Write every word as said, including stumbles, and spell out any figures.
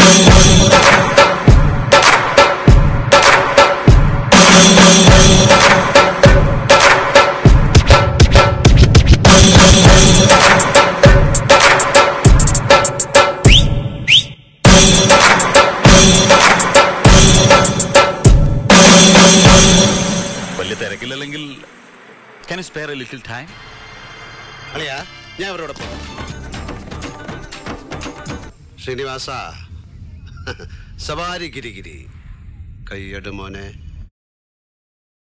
വലിയ തിരക്കില്ലെങ്കിൽ can you spare a little time? അളിയാ ഞാൻ അവരോടൊപ്പം ശ്രീനിവാസ സവാരി ഗിരിഗിരി കയ്യട് മോനെ.